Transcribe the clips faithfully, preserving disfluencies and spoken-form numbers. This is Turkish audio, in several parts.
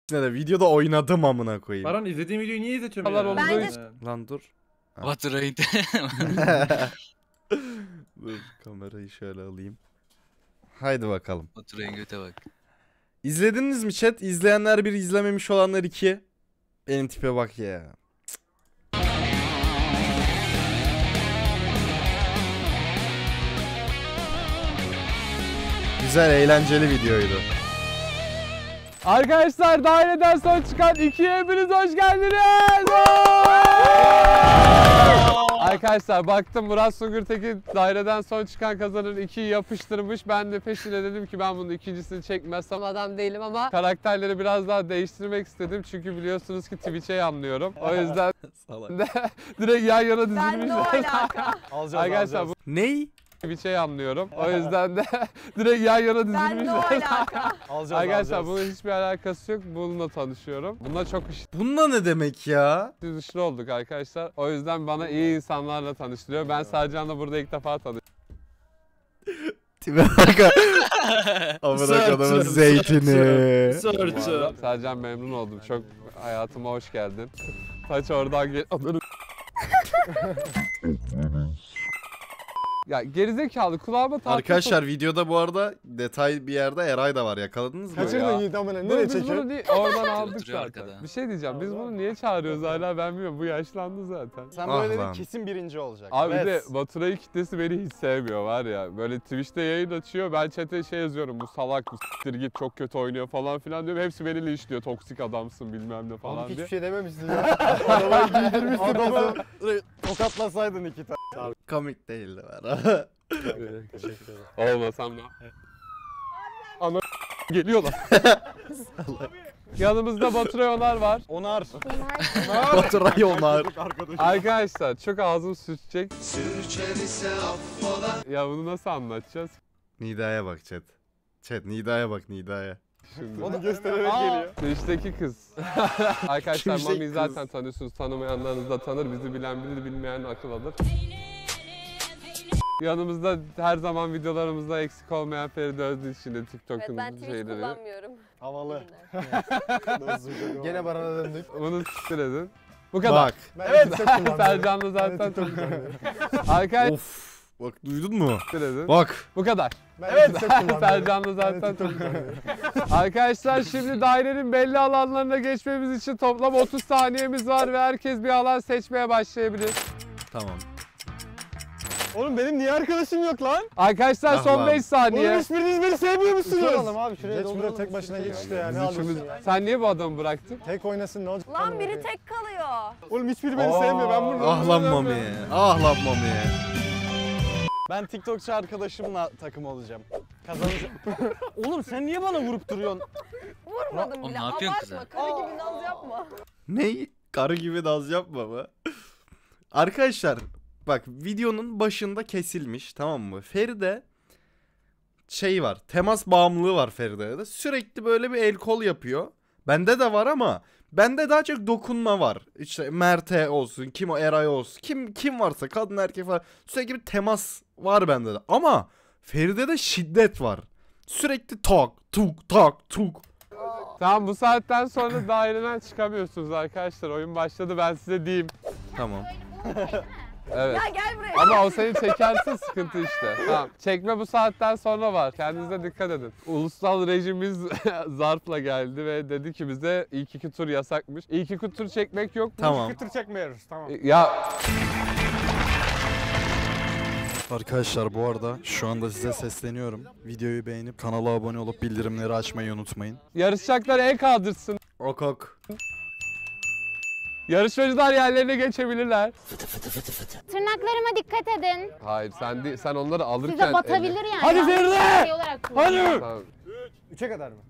Ne de videoda oynadım amına koyayım. Baran izlediğin videoyu niye izletiyorsun? Allah ya? Bence... Lan dur. Baturay'ın. Dur kamerayı şöyle alayım. Haydi bakalım. Baturay'ın göte bak. İzlediniz mi chat? İzleyenler bir, izlememiş olanlar iki. Benim tipe bak ya. Güzel, eğlenceli videoydu. Arkadaşlar daireden son çıkan ikiye hepiniz hoş geldiniz. Arkadaşlar baktım Murat Sungurtekin daireden son çıkan kazanır ikiyi yapıştırmış. Ben de peşine dedim ki ben bunun ikincisini çekmezsem adam değilim ama karakterleri biraz daha değiştirmek istedim. Çünkü biliyorsunuz ki Twitch'e yanlıyorum. O yüzden direkt yan yana dizilmiş. Ben ne alaka? Alacağız, arkadaşlar bu Ney? Twitch'e yanlıyorum. O yüzden de direkt yan yana dizilmiş. Ben ne alaka? Alacağız, arkadaşlar bunun hiçbir alakası yok. Bununla tanışıyorum. Bununla çok Bununla ne demek ya? işli dışlı olduk arkadaşlar. O yüzden bana iyi insanlarla tanıştırıyor. Ben Sercan'la burada ilk defa tanıştım. Tipe bak. Amına kodumun zeytini. Sörçü. Sercan memnun oldum. Çok hayatıma hoş geldin. Saç oradan gel... Ya gerizekalı kulağıma tatlı... Arkadaşlar videoda bu arada detay bir yerde Eray da var, yakaladınız mı? Kaçırdın Yiğit amına, nereye Biz çekiyor? bunu niye... Oradan aldık Duruyor zaten. arkada. Bir şey diyeceğim, biz bunu niye çağırıyoruz hala ben bilmiyorum. Bu yaşlandı zaten. Sen Ah böyle lan. dedin kesin birinci olacak. Abi bir de Yes. Baturay'ın kitlesi beni hiç sevmiyor var ya. Böyle Twitch'te yayın açıyor. Ben chat'e şey yazıyorum. Bu salak, bu s**tir git çok kötü oynuyor falan filan diyorum. Hepsi beni linçliyor. Toksik adamsın bilmem ne falan Oğlum diye. hiçbir şey dememişsin ya. Arabayı giydirmişsin adamı. Tokatlasaydın iki tane. Komik değildi var. Teşekkür ederim. Olmasam da. Ana geliyorlar. Yanımızda Baturay Onar var. Onar. Baturay Onar. Arkadaşlar çok ağzım sürçecek. Ya bunu nasıl anlatacağız? Nida'ya bak chat. Chat Nida'ya bak Nida'ya. Şimdi. Onu göstererek geliyor. Twitch'teki kız. Arkadaşlar Twitch'teki Mami'yi kız. zaten tanıyorsunuz. Tanımayanlarınız da tanır. Bizi bilen bilir, bilmeyen akıl alır. Yanımızda her zaman videolarımızda eksik olmayan Feride Özdil şimdi TikTok'un Evet, ben Twitch şeyleri. kullanmıyorum. Havalı. Gene Baran'a döndük. Bunu s**tir edin. Bu kadar. Bak. Evet, TikTok kullanmıyorum. Sercan'da zaten Ben çok TikTok kullanmıyorum. Arkadaşlar Of. Bak duydun mu? s**tir edin. Bak. Bu kadar. Ben evet, TikTok kullanmıyorum. Sercan'da Ben zaten TikTok çok kullanmıyorum. Arkadaşlar şimdi dairenin belli alanlarına geçmemiz için toplam otuz saniyemiz var ve herkes bir alan seçmeye başlayabilir. Tamam. Oğlum benim niye arkadaşım yok lan? Arkadaşlar Ah son lan. beş Oğlum saniye. hiçbiriniz beni sevmiyor musunuz? Soralım abi şuraya Geç buraya tek başına geç işte ya. Ne Biz alıyorsun üçümüz- ya? Sen niye bu adamı bıraktın? Tek oynasın ne olacak? Lan biri tek kalıyor. Oğlum hiçbiri beni sevmiyor. Ben burada. Ah lan Mami. Ah lan Mami. Ben TikTokçu arkadaşımla takım olacağım. Kazanacağım. Oğlum sen niye bana vurup duruyorsun? Vurmadım O bile. ne yapıyorsun Abartma. kıza? Karı gibi naz yapma. Ney? Karı gibi naz yapma mı? Arkadaşlar bak videonun başında kesilmiş, tamam mı? Feride şey var, temas bağımlılığı var Feride'de. Sürekli böyle bir el kol yapıyor. Bende de var ama bende daha çok dokunma var. İşte Mert'e olsun, kim o Eray olsun, kim kim varsa kadın erkek falan, sürekli bir temas var bende de. Ama Feride'de şiddet var. Sürekli tak tuk tak tuk. Tamam bu saatten sonra daireden çıkamıyorsunuz arkadaşlar. Oyun başladı ben size diyeyim. Tamam. Evet. Ya gel buraya. Ama o seni çekerse sıkıntı işte. Tamam. Çekme bu saatten sonra var. Kendinize dikkat edin. Ulusal rejimiz zarfla geldi ve dedi ki bize ilk iki tur yasakmış. İlk iki tur çekmek yok mu? Tamam. Kıtır çekmiyoruz tamam. Ya Arkadaşlar bu arada şu anda size sesleniyorum. Videoyu beğenip kanala abone olup bildirimleri açmayı unutmayın. yarışacaklar el kaldırsın. Ok ok. Yarışmacılar yerlerine geçebilirler. Tırnaklarıma dikkat edin. Hayır sen değil, sen onları alırken... Size batabilir yani. Hadi Ben Feride! şey olarak kullanıyorum. Tamam. Üçe kadar mı?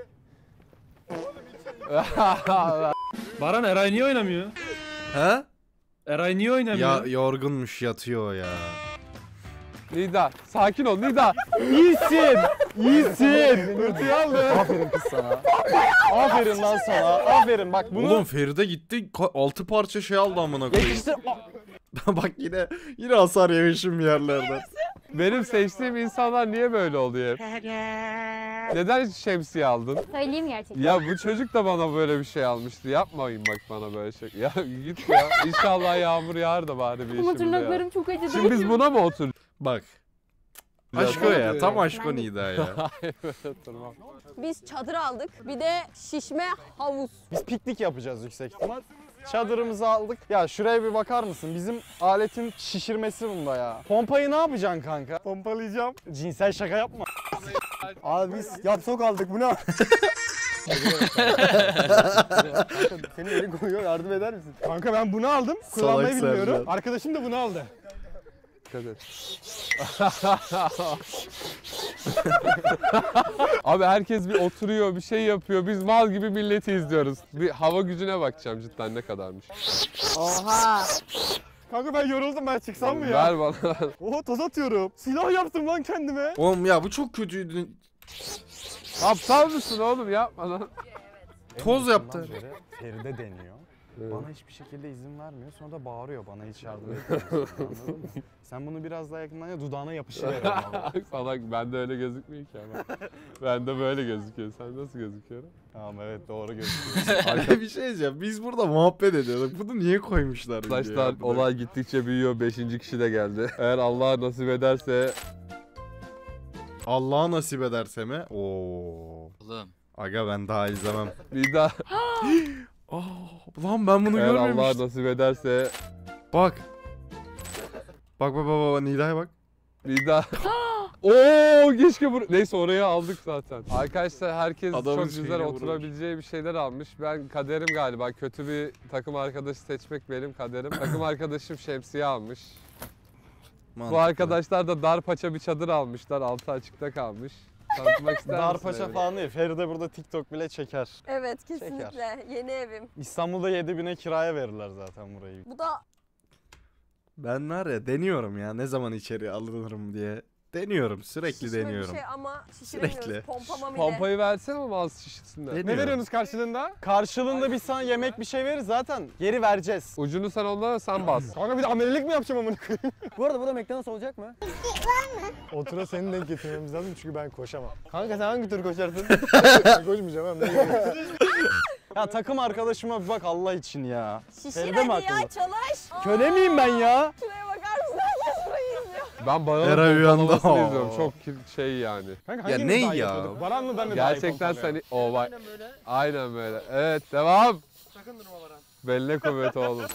Baran Eray niye oynamıyor? He? Eray niye Ya oynamıyor? yorgunmuş, yatıyor ya. Nida, sakin ol Nida. İyisin, iyisin. Hırtıyı aldı. Aferin kız sana. Aferin lan sana. Aferin bak bunu. Oğlum Feride gitti altı parça şey aldı amına koyayım. Yetiştir. Bak yine yine hasar yemişim bir yerlerden. Benim seçtiğim insanlar niye böyle oluyor hep? Neden hiç şemsiye aldın? Söyleyeyim gerçekten. Ya bu çocuk da bana böyle bir şey almıştı. Yapmayın bak bana böyle şey. Ya git ya. İnşallah yağmur yağar da bari bir Ama işimize ya. tırnaklarım çok acıdı. Şimdi biz buna mı otur? Bak. Ya Aşko ya. bana- Tam aşko Nida ya. Hayır böyle oturmam. Biz çadır aldık. Bir de şişme havuz. Biz piknik yapacağız yüksek ihtimal. Çadırımızı aldık. Ya şuraya bir bakar mısın? Bizim aletin şişirmesi bunda ya. Pompayı ne yapacaksın kanka? Pompalayacağım. Cinsel şaka yapma. Abi biz yat sok aldık bu ne? Senin elin koyuyor, yardım eder misin? Kanka ben bunu aldım. Kullanmayı Salak bilmiyorum. Sercan. Arkadaşım da bunu aldı. Dikkat et. Abi herkes bir oturuyor, bir şey yapıyor. Biz mal gibi milleti izliyoruz. Bir hava gücüne bakacağım cidden ne kadarmış. Oha. Kanka ben yoruldum, ben çıksam mı ya? Ver bana. Oha toz atıyorum. Silah yaptım lan kendime. Oğlum ya bu çok kötüydü. Aptal mısın oğlum yapma lan. Toz yaptı. Feride deniyor. Bana hiçbir şekilde izin vermiyor. Sonra da bağırıyor bana hiç yardım etmiyorsun. Anladın mı? Sen bunu biraz daha yakından ya dudağına yapışıver. Salak bende öyle gözükmüyor ki ama. Bende böyle gözüküyor. Sen nasıl gözüküyor? Tamam evet doğru gözüküyor. Abi bir şey diyeceğim. Biz burada muhabbet ediyorduk. Bunu niye koymuşlar? videoya Arkadaşlar ya? olay gittikçe büyüyor. Beşinci kişi de geldi. Eğer Allah nasip ederse Allah nasip ederse mi? Oo. Oğlum. Aga ben daha izlemem. bir daha Aa, lan ben bunu eğer Allah görmemiştim. nasip ederse Bak. Bak bak bak bak Nida'ya bak. bir daha Oo keşke bur neyse oraya aldık zaten. Arkadaşlar herkes Adamın çok güzel şeyine oturabileceği bir şeyler almış. Ben kaderim galiba. Kötü bir takım arkadaşı seçmek benim kaderim. Takım arkadaşım şemsiye almış. Bu Mantıklı. arkadaşlar da dar paça bir çadır almışlar. Altı açıkta kalmış. Tanıtmak ister misin Darpaşa evi? falan değil. Feride burada TikTok bile çeker. Evet kesinlikle. Yeni evim. İstanbul'da yedi bine kiraya verirler zaten burayı. Bu da Ben var ya deniyorum ya ne zaman içeri alınırım diye. Deniyorum sürekli şişme bir deniyorum. şey ama şişiremiyoruz. Sürekli. Pompama bile. Pompayı versene mi ağız şişesinden? Deniyorum. Ne veriyorsunuz karşılığında? Karşılığında biz sana yemek bir şey veririz zaten. Geri vereceğiz. Ucunu sen onlara sen bas. Kanka bir de amelilik mi yapacağım amına koyayım? Bu arada burada McDonald's olacak mı? Otura senin denk getirmemiz lazım çünkü ben koşamam. Kanka sen hangi tür koşarsın? Ben koşmayacağım hem de. Ya takım arkadaşıma bir bak Allah için ya. Şişir Feride mi hadi ya akıllı? çalış. Köle miyim ben ya? Şuraya bakar mısın? Herkes burayı izliyor. Ben Baran'ın Eray uyandı. pompalamasını izliyorum. Çok kir- şey yani. Kanka Ya hangimiz ne daha iyi ya? yapıyorduk? Baran mı ben mi daha iyi Gerçekten pompalıyorum? seni... O vay. Aynen böyle. Evet devam. Sakın durma Baran. Belli kuvvet oğlum.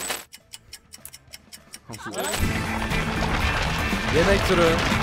Yemek turu.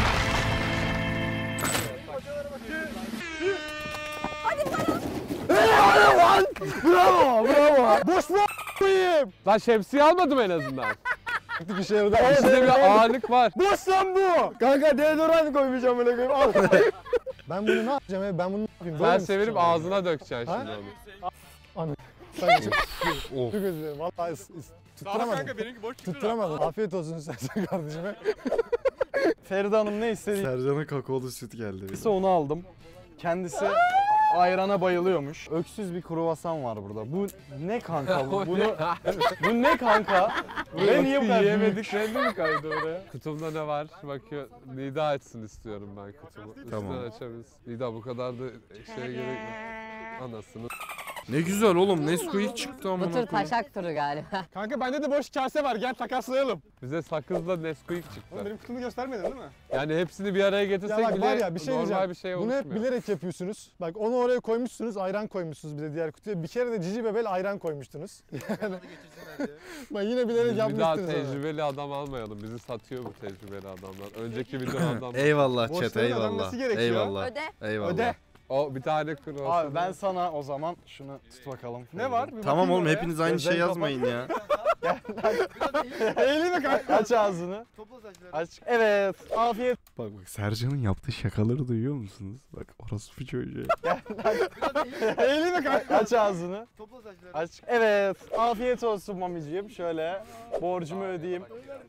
Bravo bravo. Boş mu koyayım? Lan şemsiye almadım en azından. Bir şey orada. İçinde bir ağırlık var. Boş lan bu. Kanka deodorant koymayacağım öyle koyayım. Al. Ben bunu ne yapacağım ya? Ben bunu ne yapayım? Böyle Ben mi severim sıçacağım? ağzına dökeceksin Ha? şimdi onu. Kanka, çok, çok özür dilerim. Vallahi is- is- tutturamadım. Kanka benimki boş çıktı. Tutturamadım. Afiyet olsun sen kardeşime. Feride Hanım ne istedi? Sercan'a kakaolu süt geldi. bir de. Kendisi onu aldım. Kendisi ayrana bayılıyormuş. Öksüz bir kruvasan var burada. Bu ne kanka? Bu, bunu, bu ne kanka? Ve niye bu kadar büyük? Yiyemedik rengi mi kaydı oraya? Kutumda ne var? Bakıyor. Nida açsın istiyorum ben kutumu. Tamam. Üstünden açabiliriz. Nida bu kadar da şeye gerek yok. Anasını. Ne güzel oğlum Nesquik çıktı amına Bu tür koyayım. taşak turu galiba. Kanka bende de boş kase var. Gel takaslayalım. Bize sakızla Nesquik Oğlum çıktı. benim kutumu göstermedin değil mi? Yani hepsini bir araya Ya getirsek bak bile var ya bir şey normal diyeceğim. bir şey Bunu hep oluşmuyor. bilerek yapıyorsunuz. Bak onu oraya koymuşsunuz, ayran koymuşsunuz bir de diğer kutuya. Bir kere de cici bebel ayran koymuştunuz. Yani bak yine bilerek Biz bir daha yapmışsınız. onu. tecrübeli adam almayalım. Bizi satıyor bu tecrübeli adamlar. Önceki videoda adam. Eyvallah chat Borçların eyvallah. ödenmesi gerekiyor. Eyvallah. Öde. Eyvallah. Öde. O bir tane kuru Abi ben sana o zaman şunu tut bakalım. Ne var? Bir Tamam bakayım oğlum oraya. hepiniz aynı Gözlerini şey kapat. yazmayın ya. Eğilin mi kanka? Aç ağzını. Aç. Evet. Afiyet. Bak bak Sercan'ın yaptığı şakaları duyuyor musunuz? Bak orası bir çocuğu. Eğilin mi kanka? Aç ağzını. Aç. Evet. Afiyet olsun mamiciğim. Şöyle borcumu ödeyeyim.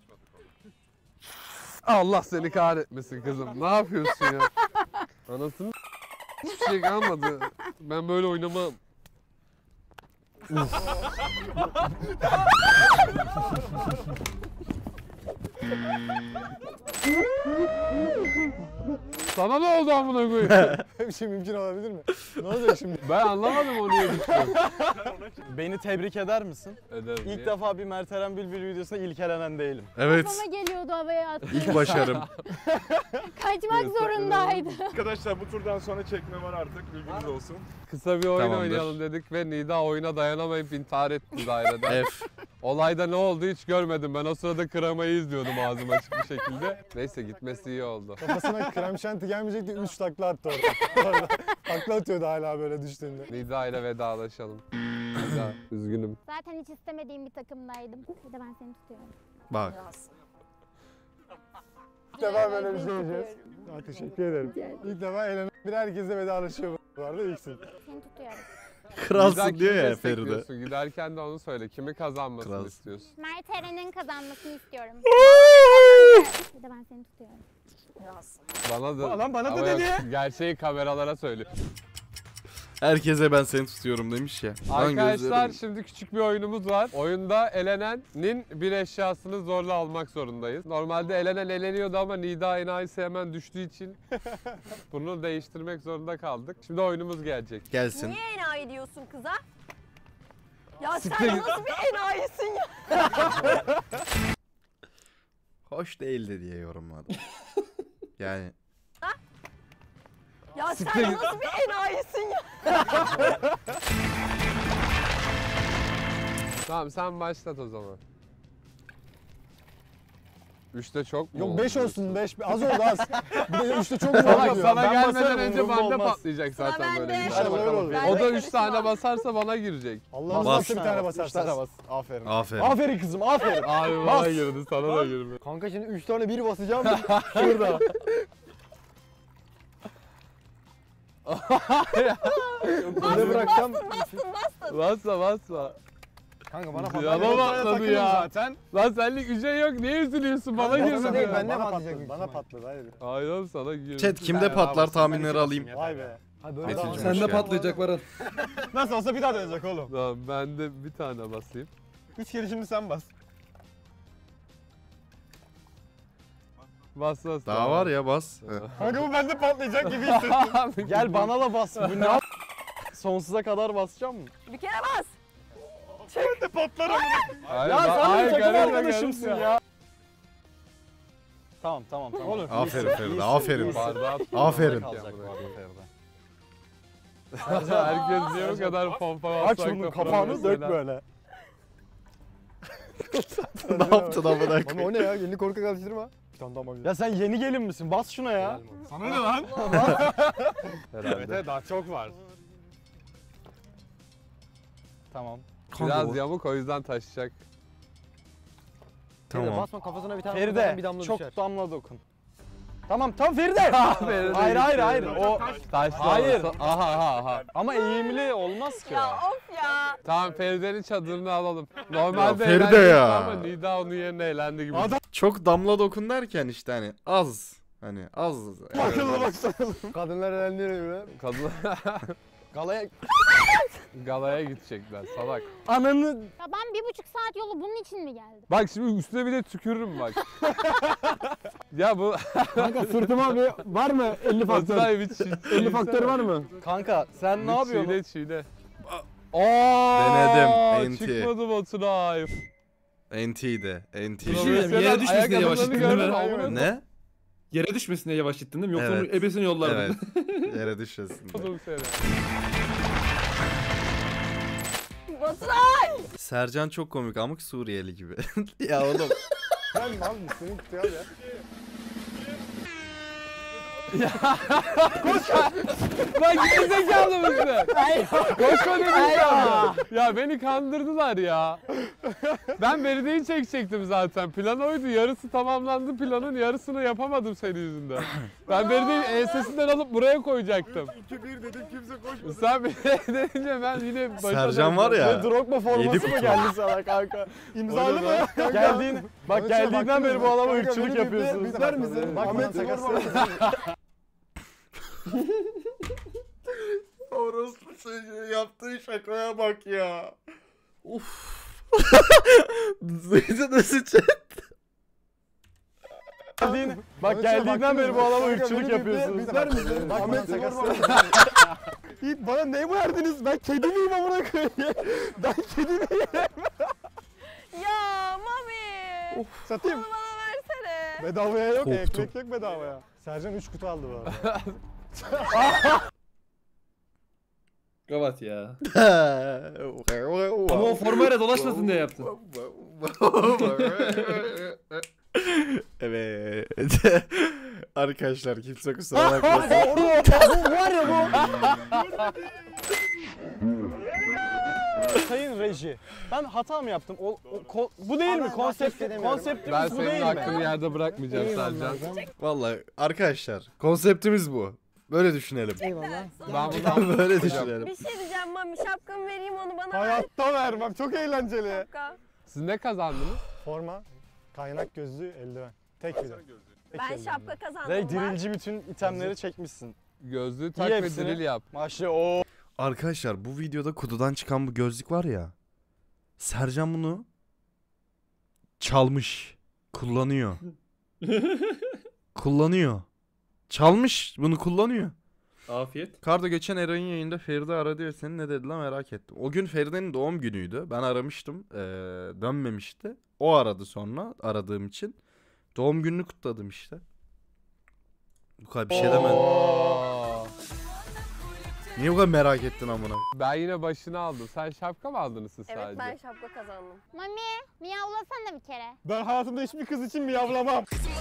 Allah seni kahretmesin kızım. Ne yapıyorsun ya? Anasını hiçbir şey kalmadı. Ben böyle oynamam. Sana ne oldu amına koyayım? Bir şey mümkün olabilir mi? Ne olacak şimdi? Ben anlamadım o niye düştü. Beni tebrik eder misin? Ederim. İlk defa bir Mert Eren Bülbül videosunda ilk elenen değilim. Evet. Kafama geliyordu havaya attı. İlk başarım. Kaçmak zorundaydı. Arkadaşlar bu turdan sonra çekme var artık, bilginiz olsun. Kısa bir oyun Tamamdır. oynayalım dedik ve Nida oyuna dayanamayıp intihar etti dairede. F. Olayda ne oldu hiç görmedim. Ben o sırada kremayı izliyordum ağzım açık bir şekilde. Neyse gitmesi iyi oldu. Kafasına krem şanti gelmeyecekti, üç takla attı orada. Orada. Takla atıyordu hala böyle düştüğünde. Nida ile vedalaşalım. Nida üzgünüm. Zaten hiç istemediğim bir takımdaydım. Bir de ben seni tutuyorum. Bak. İlk defa böyle bir şey yapacağız. Aa, teşekkür ederim. İlk defa elenen bir herkesle vedalaşıyor bu arada ilksin. Seni tutuyorum. Nida Kralsın kimi diyor ya Feride. destekliyorsun? Giderken de onu söyle. Kimi kazanmasını Kral. istiyorsun? Mert Eren'in kazanmasını istiyorum. Bir de ben seni tutuyorum. Bana da, Lan bana da ama dedi. gerçeği kameralara söylüyor. Herkese ben seni tutuyorum demiş ya. Lan Arkadaşlar gözlerim. şimdi küçük bir oyunumuz var. Oyunda elenenin bir eşyasını zorla almak zorundayız. Normalde elenen eleniyordu ama Nida enayisi hemen düştüğü için bunu değiştirmek zorunda kaldık. Şimdi oyunumuz gelecek. Gelsin. Niye enayi diyorsun kıza? Ya Siktir sen git. nasıl bir enayisin ya? Hoş değildi diye yorumladım. Yani Ya Siktir sen git. nasıl bir enayisin ya? Tamam sen başlat o zaman. Üçte çok mu Yok oldu beş diyorsun? olsun, beş. Az oldu az. Bir de üçte çok zor Sana, oluyor. sana Ben gelmeden basarım, önce umurumda bende olmaz. patlayacak Sıra zaten böyle bende. giderse. Hadi bakalım. Ben O da de üç karışma. tane basarsa bana girecek. Allah'ın Bas. nasıl bir tane Üç tane basarsanız. bas. Aferin. aferin. Aferin kızım, aferin. Abi Bas. bana girdi sana da girdi. Kanka şimdi üç tane bir basacağım. Şurada. Böyle bırakacağım. Basma basma. Kanka bana Ya patladı. baba Bir tane atladı takıldım ya. zaten. Lan senlik bir şey yok. Niye üzülüyorsun? Bana Bana girdi. değil, ya. bende Bana patlayacak patladı, büyük bana ihtimal. patladı hayır. Hayır oğlum sana girdi. Chat kimde patlar tahminleri alayım. Vay be. Metin'cim hoş Sende geldin. patlayacak Baran. Nasıl olsa bir daha dönecek oğlum. Tamam ben de bir tane basayım. Üç kere şimdi sen bas. Bas bas. Daha var ya bas. Heh. Kanka bu bende patlayacak gibi hissettim. Gel bana da bas. Bu ne? Sonsuza kadar basacağım mı? Bir kere bas. Hayır, Ya ba- sen hayır, benim takım garip arkadaşımsın garip ya. Tamam tamam tamam. Oğlum, Aferin Feride, aferin. Bardağı Aferin. Kalacak bu arada Feride. Herkes niye bu kadar pompa Aç bassak bunun da kapağını dök mesela. böyle. Ne yaptın amına Ama koyayım? o ne ya? Yeni korkak alıştırma. Bir tane daha mı? Ya sen yeni gelin misin? Bas şuna ya. Sana ne lan? Herhalde. daha çok var. Tamam. Biraz yamuk o yüzden taşıyacak. Tamam. Basma kafasına bir tane Feride, bir damla çok düşer. Damla dokun. Tamam tam Feride. Feride hayır gitti. hayır hayır. O Taşlı Hayır. olsa- Aha aha aha. ama eğimli olmaz ki Ya o. of ya. Tamam Feride'nin çadırını alalım. Normalde Ya Feride eğlenecekti ya. ama Nida onun yerine eğlendi gibi. Çok damla dokun derken işte hani az. Hani az. Akıllı baksana. Kadınlar eğlendiğine göre. Kadın Galaya galaya gidecekler salak. ananı Ya ben bir buçuk saat yolu bunun için mi geldim? Bak şimdi üstüne bir de tükürürüm bak. Ya bu Kanka sırtıma bir var mı elli faktör? Baturay bir çiğ- elli faktör var mı? kanka sen ne Bir yapıyorsun? Çiğne çiğne. Denedim, Aa, enti. Çıkmadı Baturay. N T'ydi. N T. Bir şey diyeyim, yere düşmesin diye yavaş Ayakkabılarını gittin değil gördün mi? mü? Amına Ne? Yere düşmesin diye yavaş gittin değil mi? Yoksa Evet. onun ebesini yollardın. Evet. Yere düşmesin. koydum seni. Baturay. Sercan çok komik amık Suriyeli gibi. Ya oğlum. Ben mal mısın? Senin kutuya al ya. Lan gerizekalı mısın? Koşma dedim ya. Ya beni kandırdılar ya. Ben Feride'yi çekecektim zaten. Plan oydu. Yarısı tamamlandı. Planın yarısını yapamadım senin yüzünden. Ben Feride'yi ensesinden alıp buraya koyacaktım. iki bir dedim kimse koşmasın. Sen bir şey deyince ben yine başa Sercan var ya. Ve Drogba Yedi forması mı kutu. geldi sana kanka? İmzalı mı? Geldiğin bak geldiğinden beri bu adama ırkçılık yapıyorsunuz. Biter misin? Bak Ahmet bana Sakar Orospu çocuğu yaptığı şakaya bak ya. Uf. Duydun nasıl chat? Geldiğin, bak geldiğinden beri bu adama ırkçılık yapıyorsunuz. Ver misin? Ahmet Yiğit bana ne verdiniz? Ben kedi miyim amına koyayım? Ben kedi miyim? Ya Mami. Satayım. Bunu bana versene. Bedavaya yok, Korktum. ekmek yok bedavaya. Sercan üç kutu aldı bu arada. Kapat ya. Ama o formayla dolaşmasın diye yaptın. Evet. Arkadaşlar kimse kusura bakmasın. Bu var ya bu. Sayın reji, ben hata mı yaptım? O, o- ko- bu değil mi? Konsept, Ben konseptimiz bu senin değil hakkını mi? yerde bırakmayacağım Sercan. Vallahi arkadaşlar konseptimiz bu. Böyle düşünelim. Ben bundan Böyle düşünelim. Bir şey diyeceğim Mami, şapkamı vereyim onu bana ver. Hayatta vermem. Çok eğlenceli. Şapka. Siz ne kazandınız? Forma, kaynak gözlüğü, eldiven. Tek bir de. Tek Ben eldiven. şapka kazandım. Rey bak. dirilci bütün itemleri çekmişsin. Gözlüğü tak İyi ve hepsini. drill yap. Maşallah o. Arkadaşlar bu videoda kutudan çıkan bu gözlük var ya. Sercan bunu çalmış. Kullanıyor. Kullanıyor. Çalmış bunu kullanıyor. Afiyet. Kardo geçen Eray'ın yayında Feride aradı ya seni ne dedi lan merak ettim. O gün Feride'nin doğum günüydü. Ben aramıştım. Ee, dönmemişti. O aradı sonra aradığım için. Doğum gününü kutladım işte. Bu kadar bir şey demedim. Oo. Niye bu kadar merak ettin amına? Ben yine başını aldım. Sen şapka mı aldınız siz Evet sadece? ben şapka kazandım. Mami miyavlasana bir kere. Ben hayatımda hiçbir kız için miyavlamam.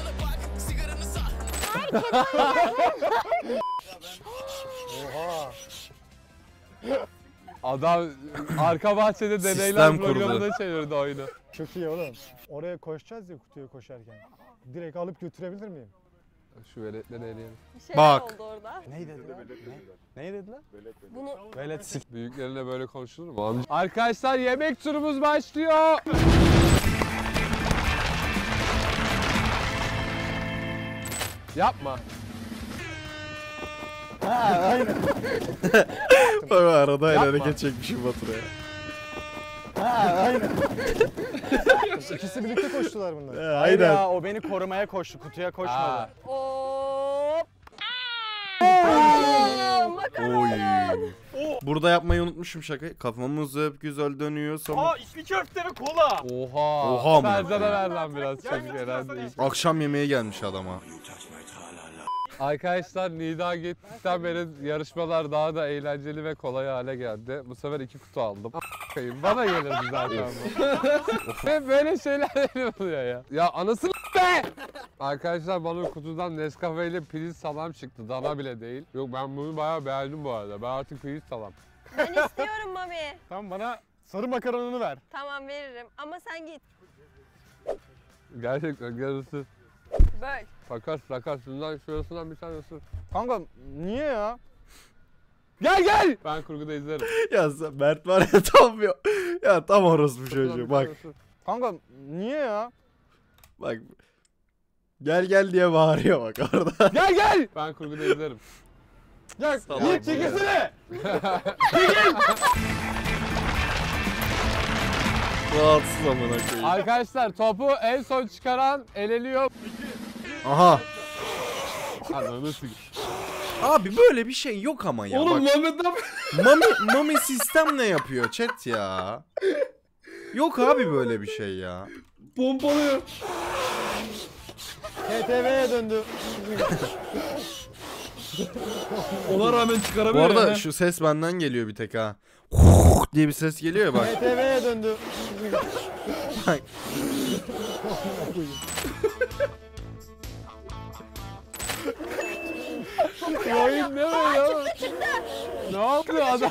Oha. Adam arka bahçede deneyler Sistem kurdu. programına çevirdi oyunu. Çok iyi oğlum. Oraya koşacağız ya kutuya koşarken. Direkt alıp götürebilir miyim? Şu veletleri deneyelim. Bir şeyler Bak. oldu orada. Ne dediler? Ne? Ne dediler? Bunu Velet sik. Büyüklerine böyle konuşulur mu amca? Arkadaşlar yemek turumuz başlıyor. Yapma. Ha aynen. Bak arada el Yapma. hareket çekmişim Batur'a. Ha aynen. İkisi birlikte koştular bunlar. Hayır Aynen. ya o beni korumaya koştu. Kutuya koşmadı. Ha. hop. Aa, makara. Oy. Burada yapmayı unutmuşum şakayı. Kafamız hep güzel dönüyor. Sonra... Aa içli köfte ve kola. Oha. Oha mı? Sercan'a ver lan biraz çocuk herhalde. Akşam yemeğe gelmiş adama. Arkadaşlar Nida gittikten beri yarışmalar daha da eğlenceli ve kolay hale geldi. Bu sefer iki kutu aldım. A**ayım, bana gelirdi zaten bu. Ve böyle şeyler oluyor ya. Ya anasını be! Arkadaşlar bana kutudan Nescafe ile piliç salam çıktı. Dana bile değil. Yok ben bunu bayağı beğendim bu arada. Ben artık piliç salam. Ben istiyorum Mami. Tamam bana sarı makaronunu ver. Tamam veririm ama sen git. Gerçekten yarısı. Böl. Takas takas. Bundan şurasından bir tane ısır. Kanka niye ya? Gel gel! Ben kurguda izlerim. Ya sen- Mert var ya tam ya. Ya tam orospu çocuğu bak. Kanka niye ya? Bak. Gel gel diye bağırıyor bak orada. Gel gel! Ben kurguda izlerim. Ya Salak Yiğit bu çekilsene. Rahatsız amına koyayım. Arkadaşlar topu en son çıkaran eleniyor. Aha. Ananı sik. Abi böyle bir şey yok ama ya. Oğlum bak. Muhammed ne yapıyor? Mami, Mami sistem ne yapıyor chat ya? Yok abi böyle bir şey ya. Pompalıyor. K T V'ye döndü. Ona rağmen Bu çıkaramıyor arada ya. şu ses benden geliyor bir tek ha. diye bir ses geliyor ya bak. K T V'ye döndü. Bak. Oyun ne böyle oğlum? Ne yapıyor adam?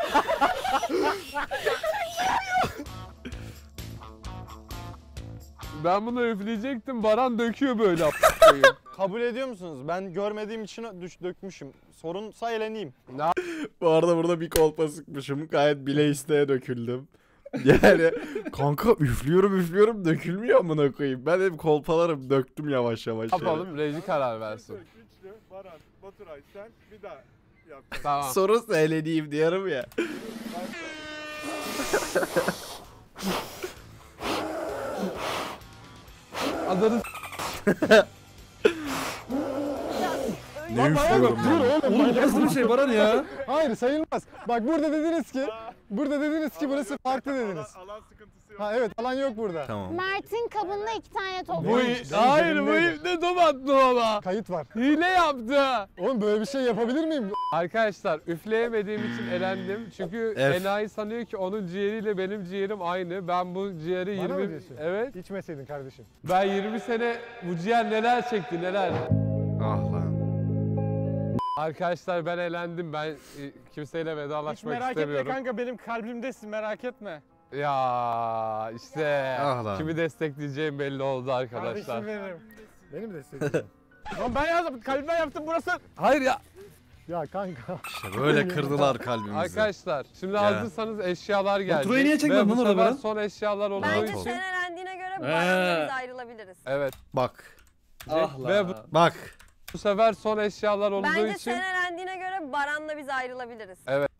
Ben bunu üfleyecektim. Baran döküyor böyle. a**ayım. Kabul ediyor musunuz? Ben görmediğim için düş dökmüşüm. Sorunsa eleneyim. Bu arada burada bir kolpa sıkmışım. Gayet bile isteye döküldüm. Yani kanka üflüyorum üflüyorum dökülmüyor amına koyayım. Ben hep kolpalarım döktüm yavaş yavaş. Ne yani. yapalım? Reji karar versin. Güçlü, Baran, Baturay sen bir daha yap. Tamam. Soru söylediğim diyorum ya. Adını Ne üflüyorum Dur ben? oğlum. Oğlum nasıl bir şey Baran ya? Hayır sayılmaz. Bak burada dediniz ki, burada dediniz ki burası farklı dediniz. Alan, alan sıkıntısı yok. Ha evet alan yok burada. Tamam. Mert'in kabında iki tane top Bu var. i- Hayır bu cebimdeydi. ipne top attı ama. Kayıt var. Hile yaptı. Oğlum böyle bir şey yapabilir miyim? Arkadaşlar üfleyemediğim için elendim. Çünkü F. enayi sanıyor ki onun ciğeriyle benim ciğerim aynı. Ben bu ciğeri Bana mı yirmi diyorsun? Evet. İçmeseydin kardeşim. Ben yirmi sene bu ciğer neler çekti neler. Ah lan. Arkadaşlar ben elendim. Ben e, kimseyle vedalaşmak istemiyorum. kanka benim kalbimdesin merak etme. Ya işte Ah lan. kimi destekleyeceğim belli oldu arkadaşlar. benim. Beni mi destekledin? Lan ben yazdım kalbimden yaptım burası. Hayır ya. Ya kanka. İşte böyle kırdılar kalbimizi. Arkadaşlar şimdi Ya. hazırsanız eşyalar gelecek. Faturayı niye çekmedin Ve bu lan orada sefer Baran? son eşyalar olduğu Bence Rahat ol. sen için. elendiğine göre He. baranla biz ayrılabiliriz. Evet. Bak. Ah Ve bu, lan. Bak. bu sefer son eşyalar olduğu Bence için. sen elendiğine göre baranla biz ayrılabiliriz.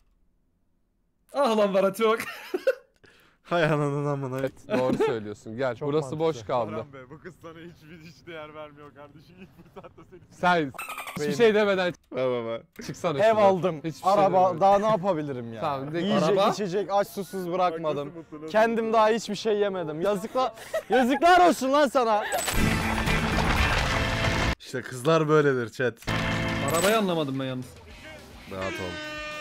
Ah lan Baran çok. Hay ananın amına. Evet, doğru söylüyorsun. Gel. Çok Burası boş mantıklı. kaldı. Baran be bu kız sana hiçbir hiç değer vermiyor kardeşim. İlk fırsatta seni Sen hiçbir şey demeden Baba baba. çıksana. Ev şuradan. aldım. Hiçbir şey Araba demedim. daha ne yapabilirim ya? Tamam, de- Yiyecek Araba? içecek aç susuz bırakmadım. Bak nasıl mutlu, nasıl Kendim daha hiçbir şey yemedim. Yazıklar yazıklar olsun lan sana. İşte kızlar böyledir chat. Arabayı anlamadım ben yalnız. Rahat ol.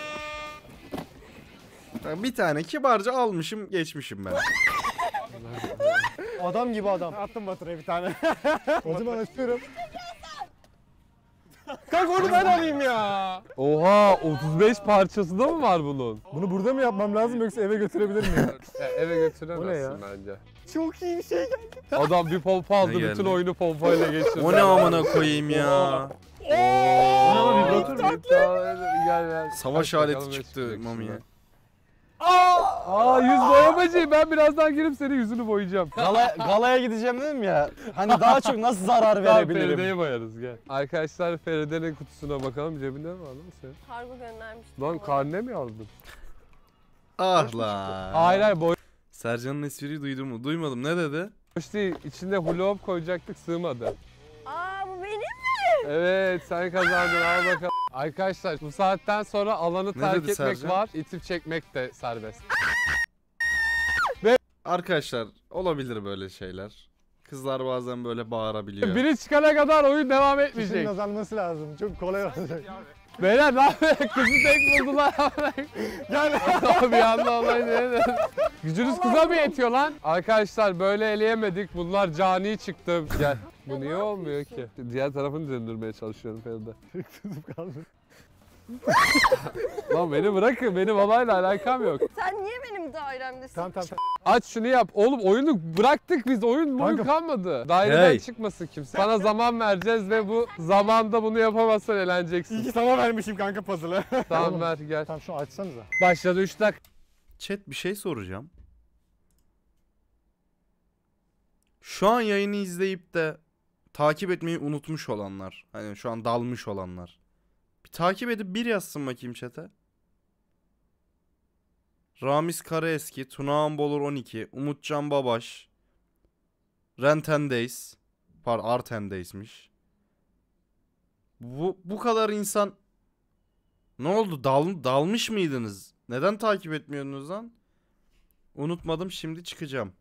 Ben bir tane kibarca almışım geçmişim ben. Adam gibi adam. Attım Batur'a bir tane. O zaman açıyorum. Kanka onu ben alayım ya. Oha otuz beş parçası da mı var bunun? Bunu burada mı yapmam lazım yoksa eve götürebilir miyim? Ya eve götüremezsin O ne ya? bence. Çok iyi bir şey geldi. Adam bir pompa aldı Ne bütün geldi? oyunu pompayla geçirdi. O ne amına koyayım ya. Ama vibratör mü? Gel gel. Savaş Aç bakalım aleti ne çıktı çıkacak mamiye. şimdi. Aa yüz boyamacı. Ben birazdan girip senin yüzünü boyayacağım. Gala, galaya gideceğim dedim ya. Hani daha çok nasıl zarar Tamam verebilirim? Feride'yi boyarız gel. Arkadaşlar Feride'nin kutusuna bakalım. Cebinde mi var lan senin? Kargo göndermiştim. Lan karne mi aldın? Ah lan. Hayır hayır boş Sercan'ın espriyi duydun mu? Duymadım. Ne dedi? değil. İçinde hula hoop koyacaktık sığmadı. Aa bu benim. Evet sen kazandın al bakalım. Arkadaşlar bu saatten sonra alanı terk dedi etmek Sercan? var. İtip çekmek de serbest. Arkadaşlar olabilir böyle şeyler. Kızlar bazen böyle bağırabiliyor. Biri çıkana kadar oyun devam Kişinin etmeyecek. azalması lazım. Çok kolay olacak. Beyler ne yapıyor? Kızı tek buldular. Gel. Bir anda olay ne? Gücünüz kıza mı yetiyor lan? Arkadaşlar böyle eleyemedik. Bunlar cani çıktı. Gel. Bu niye olmuyor ki? Diğer tarafını döndürmeye çalışıyorum Feride. Tutup kaldım. Lan beni bırakın. Benim olayla alakam yok. Sen niye benim dairemdesin? Tamam tamam. Aç şunu yap. Oğlum oyunu bıraktık biz. Oyun oyun Kanka- kalmadı. Daireden Hey. çıkmasın kimse. Sana zaman vereceğiz ve bu zamanda bunu yapamazsan eğleneceksin. İyi ki sana vermişim kanka puzzle'ı. Tamam ver gel. Tamam şunu açsanıza. Başladı üç dakika. Chat bir şey soracağım. Şu an yayını izleyip de takip etmeyi unutmuş olanlar. Hani şu an dalmış olanlar. Bir takip edip bir yazsın bakayım chat'e. Ramiz Karaeski, Tuna Ambolur on iki, Umutcan Babaş, Rentendays, pardon Artendays'miş. Bu, bu kadar insan ne oldu? Dal, dalmış mıydınız? Neden takip etmiyordunuz lan? Unutmadım şimdi çıkacağım.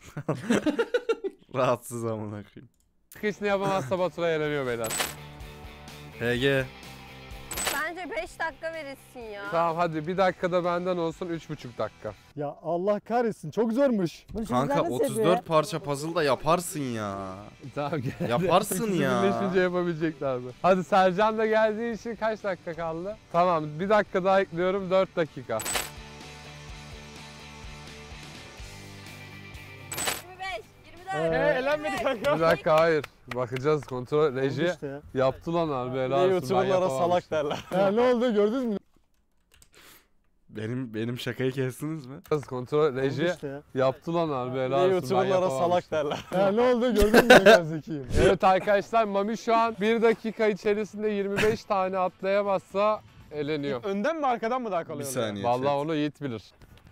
Rahatsız amına koyayım. Çıkışını yapamazsa Batura eğleniyor beyler. H G. Bence beş dakika verirsin ya. Tamam hadi bir dakikada benden olsun üç buçuk dakika. Ya Allah kahretsin çok zormuş. Kanka otuz dört parça puzzle da yaparsın ya. Tamam gel. Yaparsın İkisi ya. birleşince yapabilecekler mi? Hadi Sercan da geldiği için kaç dakika kaldı? Tamam bir dakika daha ekliyorum dört dakika. yirmi beş, yirmi dört. Ee, elenmedi kanka. Bir dakika hayır. Bakacağız kontrol reji. İşte ya. Yaptı lan harbi Bir helal de olsun, ben YouTuber'lara salak yapamamıştım. derler. Ha, ne oldu gördünüz mü? Benim benim şakayı kestiniz mi? Kontrol reji. İşte ya. Yaptı lan harbi Bir de helal olsun, ben YouTuber'lara salak yapamamıştım. derler. Ha, ne oldu gördün mü ne kadar zekiyim. Evet arkadaşlar Mami şu an bir dakika içerisinde yirmi beş tane atlayamazsa eleniyor. Önden mi arkadan mı daha kolay Bir oluyor? saniye. Vallahi chat. onu Yiğit bilir.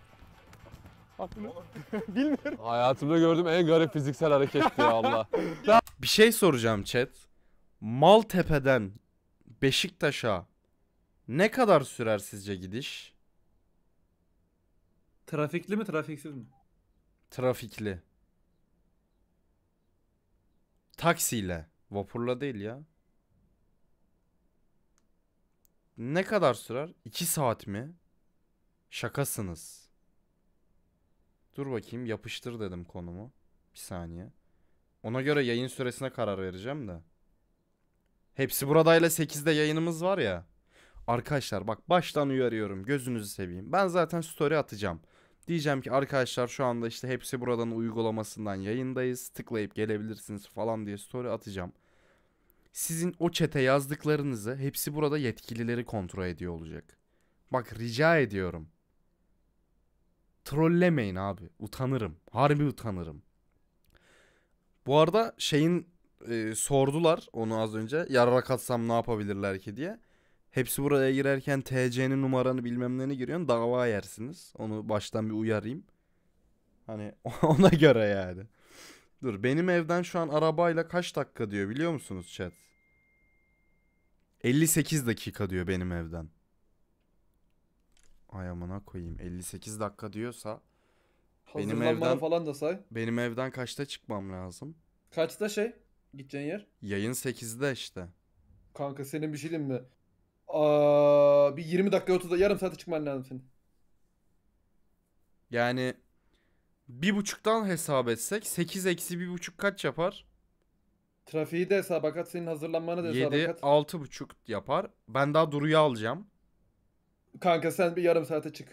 Bilmiyorum. Hayatımda gördüğüm en garip fiziksel hareketti ya Allah. Bir şey soracağım chat. Maltepe'den Beşiktaş'a ne kadar sürer sizce gidiş? Trafikli mi trafiksiz mi? Trafikli. Taksiyle. Vapurla değil ya. Ne kadar sürer? iki saat mi? Şakasınız. Dur bakayım, yapıştır dedim konumu. Bir saniye. Ona göre yayın süresine karar vereceğim de. Hepsi buradayla sekizde yayınımız var ya. Arkadaşlar bak, baştan uyarıyorum. Gözünüzü seveyim. Ben zaten story atacağım. Diyeceğim ki arkadaşlar şu anda işte Hepsi Buradan uygulamasından yayındayız. Tıklayıp gelebilirsiniz falan diye story atacağım. Sizin o chat'e yazdıklarınızı Hepsi Burada yetkilileri kontrol ediyor olacak. Bak rica ediyorum. Trollemeyin abi. Utanırım. Harbi utanırım. Bu arada şeyin e, sordular onu az önce. Yararak atsam ne yapabilirler ki diye. Hepsi Buraya girerken T C'nin numaranı bilmem neni giriyorsun, dava yersiniz. Onu baştan bir uyarayım. Hani ona göre yani. Dur, benim evden şu an arabayla kaç dakika diyor biliyor musunuz chat? elli sekiz dakika diyor benim evden. Ay amına koyayım, elli sekiz dakika diyorsa benim Hazırlanmanı evden falan da say. benim evden kaçta çıkmam lazım? Kaçta şey? Gideceğin yer? Yayın sekizde işte. Kanka senin bir şey diyeyim mi? Aa, bir yirmi dakika otuzda yarım saate çıkman lazım senin. Yani bir buçuktan hesap etsek sekiz eksi bir buçuk kaç yapar? Trafiği de hesaba kat, senin hazırlanmanı da hesaba yedi, kat. altı buçuk yapar. Ben daha Duru'yu alacağım. Kanka sen bir yarım saate çık.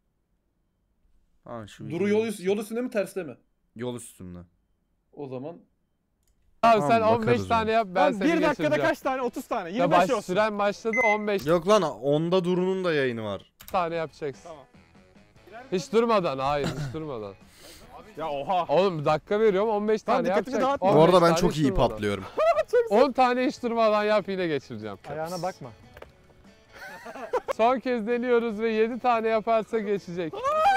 Ha, şu Duru yol, yol üstünde mi terste mi? Yol üstünde. O zaman Abi Tamam, sen on beş bakarız tane yap, ben Lan seni bir dakikada geçireceğim. kaç tane? otuz tane. Ya yirmi baş, beş olsun. süren başladı, on beş Yok lan, onda Duru'nun da yayını var. tane yapacaksın. Tamam. Hiç durmadan, hayır hiç durmadan. Ya oha. Oğlum bir dakika veriyorum, on beş Tamam, tane dikkatimi yapacaksın. dağıtma. Bu arada on beş ben tane çok hiç iyi durmadan. patlıyorum. on tane hiç durmadan yap, yine geçireceğim. Ayağına bakma. Son kez deniyoruz ve yedi tane yaparsa geçecek.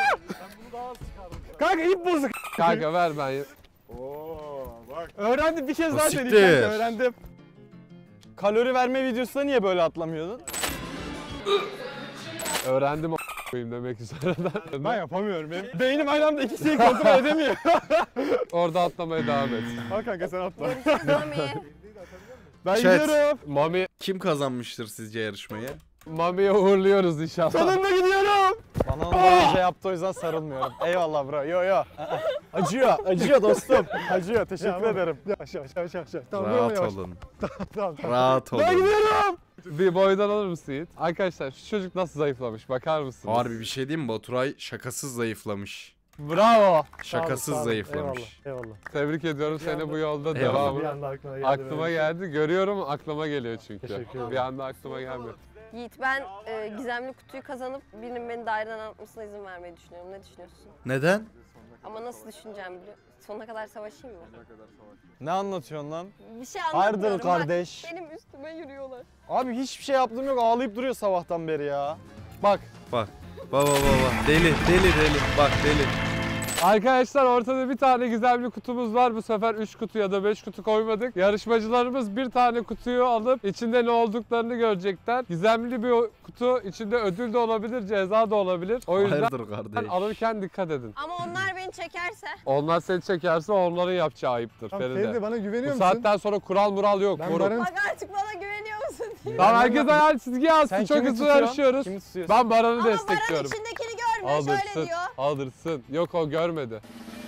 Kanka ip bozuk. Kanka ver ben. Oo bak. Öğrendim, bir kez daha Siktir. deneyeceğim. Öğrendim. Kalori verme videosunda niye böyle atlamıyordun? Öğrendim o koyayım demek üzere. Ben yapamıyorum. Benim beynim aynı anda iki şeyi kontrol edemiyor. Orada atlamaya devam et. Al kanka sen atla. Mami. Ben Chat. gidiyorum. Mami, Kim kazanmıştır sizce yarışmayı? Mami'ye uğurluyoruz inşallah. Sonunda gidiyorum. Bana ondan önce yaptı, o yüzden sarılmıyorum. Eyvallah bro. Yo yo. Acıyor. Acıyor dostum. Acıyor. Teşekkür ederim. Yavaş yavaş yavaş yavaş. Tamam, Rahat yavaş. olun. Tamam, tamam. Rahat Ben olun. gidiyorum. Bir boydan alır mısın Yiğit? Arkadaşlar şu çocuk nasıl zayıflamış, bakar mısınız? Harbi bir şey diyeyim mi? Baturay şakasız zayıflamış. Bravo. Şakasız Sağ olun, sağ olun. zayıflamış. Eyvallah. Eyvallah. Tebrik ediyorum seni bu yolda Eyvallah. devamını. Bir anda aklıma geldi. Aklıma böyle. geldi. Görüyorum, aklıma geliyor çünkü. Teşekkür ederim. Bir anda aklıma gelmiyor. Yiğit, ben e, gizemli kutuyu kazanıp birinin beni daireden atmasına izin vermeyi düşünüyorum. Ne düşünüyorsun? Neden? Ama nasıl düşüneceğim biliyor musun? Sonuna kadar savaşayım mı? Ne anlatıyorsun lan? Bir şey Hayırdır anlatmıyorum. kardeş? Bak, benim üstüme yürüyorlar. Abi hiçbir şey yaptığım yok, ağlayıp duruyor sabahtan beri ya. Bak. Bak. Bak bak bak bak. Deli deli deli. Bak deli. Arkadaşlar ortada bir tane gizemli kutumuz var. Bu sefer üç kutu ya da beş kutu koymadık. Yarışmacılarımız bir tane kutuyu alıp içinde ne olduklarını görecekler. Gizemli bir kutu, içinde ödül de olabilir, ceza da olabilir. O yüzden Hayırdır kardeş. alırken dikkat edin. Ama onlar beni çekerse? Onlar seni çekerse onların yapacağı ayıptır Tamam, Feride. Feride bana Bu güveniyor musun? saatten sonra kural mural yok. Ben Moruk. Baran- Bak artık bana güveniyor musun diye. Tamam, herkes hayal çizgi alsın. Sen Çok kimi hızlı tutuyorsun? yarışıyoruz. Kimi tutuyorsun? Ben Baran'ı Ama Baran destekliyorum. içindekini görmüyor, şöyle Aldırsın, diyor. aldırsın. Yok, o görmedi.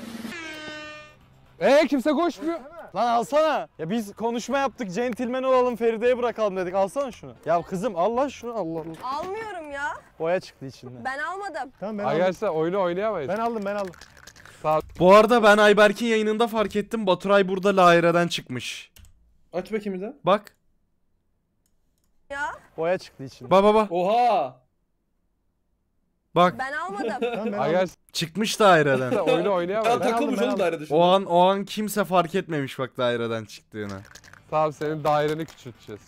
Ee kimse koşmuyor. Lan alsana. Ya biz konuşma yaptık, centilmen olalım, Feride'ye bırakalım dedik. Alsana şunu. Ya kızım Allah şunu, Allah Allah. Almıyorum ya. Boya çıktı içinden. Ben almadım. Tamam ben aldım. Arkadaşlar oyunu oynayamayız. Ben aldım ben aldım. Bu arada ben Ayberk'in yayınında fark ettim. Baturay burada Laire'den çıkmış. aç bakayım bir de. Bak. Ya Boya çıktı içinden. Bak bak bak. Oha! Bak. ben almadım. Tamam ben aldım. Arkadaşlar Çıkmış daireden. oyunu Ya oynayamayız. aldım, takılmış ben oğlum aldım. daire dışında. O an o an kimse fark etmemiş bak daireden çıktığını. Tamam, senin daireni küçülteceğiz.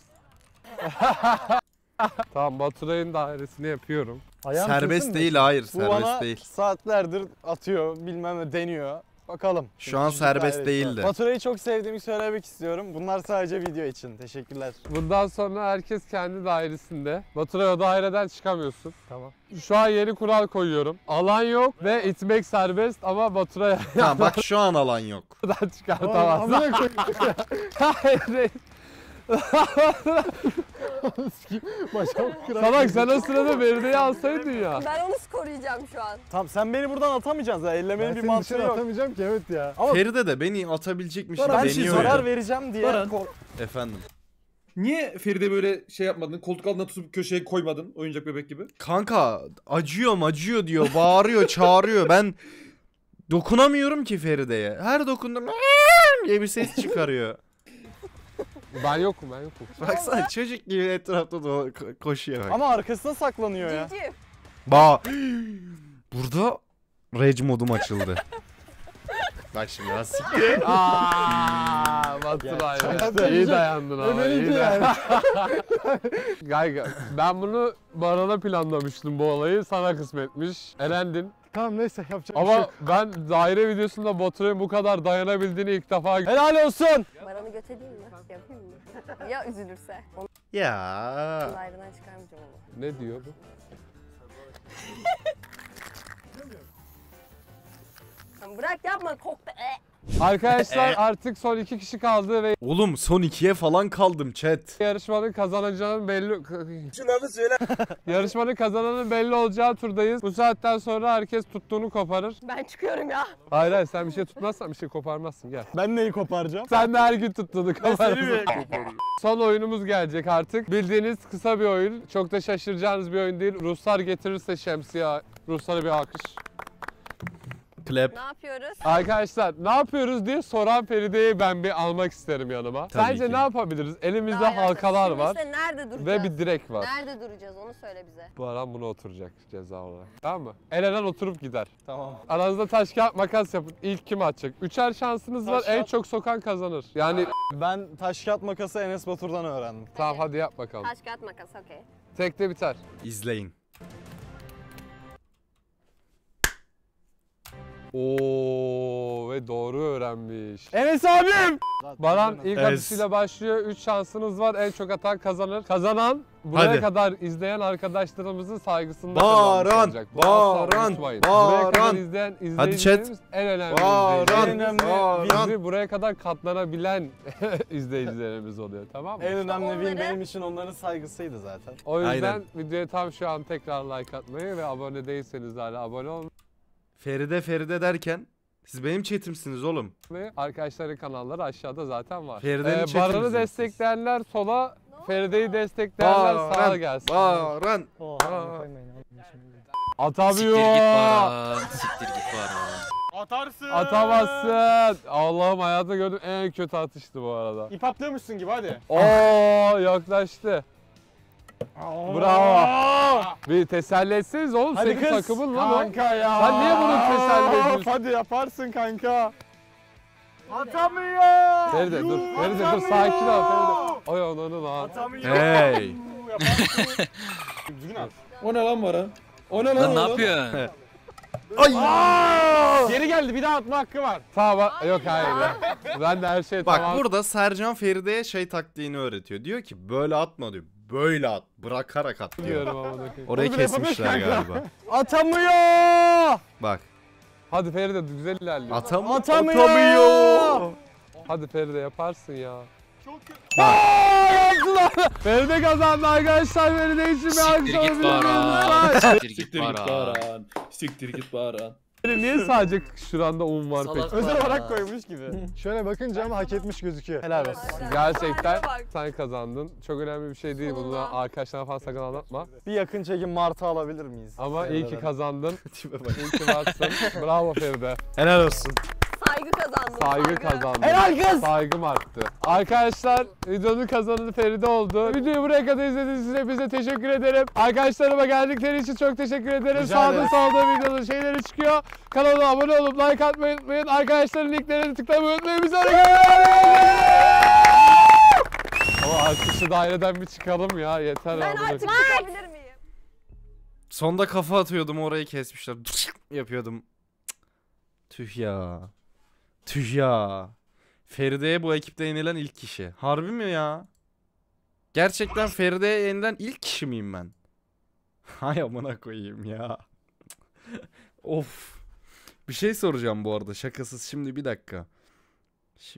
Tamam, Baturay'ın dairesini yapıyorum. Ayağım Serbest kesin mi? değil, hayır Bu serbest bana değil. saatlerdir atıyor, bilmem ne deniyor. Bakalım. Şu an Küçücük serbest daire değildi. var. Baturay'ı çok sevdiğimi söylemek istiyorum. Bunlar sadece video için. Teşekkürler. Bundan sonra herkes kendi dairesinde. Baturay o daireden çıkamıyorsun. Tamam. Şu an yeni kural koyuyorum. Alan yok ve itmek serbest ama Baturay'ı Tamam bak şu an alan yok. buradan çıkartamazsın. Hayır. hayır. Başım Salak sen o sırada Feride'yi alsaydın ya. Ben onu koruyacağım şu an. Tamam sen beni buradan atamayacaksın. Ellemenin bir mantığı yok. atamayacağım ki evet ya. Ama Feride de beni atabilecekmiş gibi ben şey deniyor zarar ya. vereceğim diye. Baran. kork- Efendim. Niye Feride böyle şey yapmadın? Koltuk altına tutup köşeye koymadın oyuncak bebek gibi? Kanka acıyorum acıyor diyor. Bağırıyor çağırıyor. Ben dokunamıyorum ki Feride'ye. Her dokundum diye bir ses çıkarıyor. Ben yokum ben yokum. Baksana çocuk gibi etrafta do- ko- koşuyor bak. Ama arkasına saklanıyor ya. Cici. Ba Burada rage modum açıldı. Bak şimdi nasıl Aaa Baturay. Gerçekten. İyi dayandın ama iyi Benimki dayandın. Gayga ben bunu Baran'a planlamıştım bu olayı. Sana kısmetmiş. Elendin. Tamam neyse yapacak bir şey Ama yok. ben daire videosunda Baturay'ın bu kadar dayanabildiğini ilk defa helal olsun. Baran'ı götüreyim mi? Yapayım mı? Ya üzülürse? Onu ya. daireden çıkarmayacağım onu. Ne diyor bu? Tamam, bırak yapma koktu. E. Arkadaşlar E. artık son iki kişi kaldı ve Oğlum son ikiye falan kaldım chat. yarışmanın kazanacağının belli... Şunu söyle. Yarışmanın kazananın belli olacağı turdayız. Bu saatten sonra herkes tuttuğunu koparır. Ben çıkıyorum ya. Hayır hayır sen bir şey tutmazsan bir şey koparmazsın gel. Ben neyi koparacağım? Sen de her gün tuttuğunu koparırsın. Son oyunumuz gelecek artık. Bildiğiniz kısa bir oyun. Çok da şaşıracağınız bir oyun değil. Ruslar getirirse şemsiye. Ruslara bir alkış. Clap. Ne yapıyoruz? Arkadaşlar ne yapıyoruz diye soran Feride'yi ben bir almak isterim yanıma. Tabii Sence ki. ne yapabiliriz? Elimizde Daha halkalar Şimdi var işte nerede duracağız? ve bir direk var. Nerede duracağız onu söyle bize. Bu adam buna oturacak ceza olarak. Tamam mı? Elenen oturup gider. Tamam. Aranızda taş kağıt makas yapın. İlk kim atacak? Üçer şansınız var. Taş En kağıt- çok sokan kazanır. Yani Ben taş kağıt makası Enes Batur'dan öğrendim. tamam hadi yap bakalım. Taş kağıt makas okey. Tekte biter. İzleyin. Oo ve doğru öğrenmiş. Enes abim! Baran ilk Evet. atışıyla başlıyor. üç şansınız var. En çok atan kazanır. Kazanan buraya Hadi. kadar izleyen arkadaşlarımızın saygısında Baran, kazanmış olacak. Bunu asla Baran, unutmayın. Buraya kadar Baran. izleyen Hadi izleyicilerimiz en önemli Baran, izleyicilerimiz. Baran. Bizi buraya kadar katlanabilen izleyicilerimiz oluyor tamam mı? En önemli win Onları- benim için onların saygısıydı zaten. O yüzden Aynen. videoya tam şu an tekrar like atmayı ve abone değilseniz hala abone olmayı, Feride Feride derken siz benim chatimsiniz oğlum. arkadaşların kanalları aşağıda zaten var. Feride'nin Ee, chat'i Baran'ı misiniz destekleyenler sola, Feride'yi destekleyenler sağa Baran, gelsin. Baran. Atamıyor. Siktir git Baran. Siktir git Baran. Atarsın. Atamazsın. Allah'ım hayatımda gördüğüm en kötü atıştı bu arada. İp atlıyormuşsun gibi hadi. Oo yaklaştı. Bravo. Bir teselli etseniz oğlum Hadi senin kız. takımın lan o. Kanka ya. Sen niye bunu teselli ediyorsun? Hadi yaparsın kanka. Atamıyor. Feride dur. Feride dur sakin ol Feride. Oy onu lan. Hey. Düzgün at. O ne lan Baran? O ne lan? Lan ne o? yapıyorsun? Ay. Geri geldi bir daha atma hakkı var. Tamam yok hayır. Ben, ben de her şey Bak tamam. burada Sercan Feride'ye şey taktiğini öğretiyor. Diyor ki böyle atma diyor. Böyle at. Bırakarak at diyor. Diyorum ama da- Orayı Onu bile yapamıyor kesmişler kanka. galiba. Atamıyor. Bak. Hadi Feride güzel ilerliyor. Atam Atamıyor. atamıyor. Hadi Feride yaparsın ya. Çok kötü. Feride kazandı arkadaşlar. Feride için bir alkış Siktir git alabilir Baran. miyiz? Siktir git Siktir git Baran. Baran. Siktir git Baran. Niye sadece şuranda un var Salak peki? Özel Baran. olarak koymuş gibi. Şöyle bakınca ama hak etmiş gözüküyor. Helal olsun. Gerçekten Bak. sen kazandın. Çok önemli bir şey değil. Bunu da arkadaşlarına falan sakın anlatma. Bir yakın çekim martı alabilir miyiz? Ama iyi ki kazandın. Tipe bak. İyi ki varsın. Bravo Feride. Helal olsun. Saygı kazandım. Saygı kazandın. Helal kız. Saygım arttı. Arkadaşlar videonun kazananı Feride oldu. Videoyu buraya kadar izlediğiniz için hepinize teşekkür ederim. Arkadaşlarıma geldikleri için çok teşekkür ederim. Rica Sağda ederim. solda videonun şeyleri çıkıyor. Kanala abone olup like atmayı unutmayın. Arkadaşların linklerini tıklamayı unutmayın. Bir sonraki Ama artık şu daireden bir çıkalım ya. Yeter Ben abi. artık çıkabilir miyim? Sonda kafa atıyordum orayı kesmişler. Yapıyordum. Tüh ya. Tüh ya. Feride'ye bu ekipte yenilen ilk kişi. Harbi mi ya? Gerçekten Feride'ye yenilen ilk kişi miyim ben? Hay amına koyayım ya. Of. Bir şey soracağım bu arada şakasız şimdi bir dakika.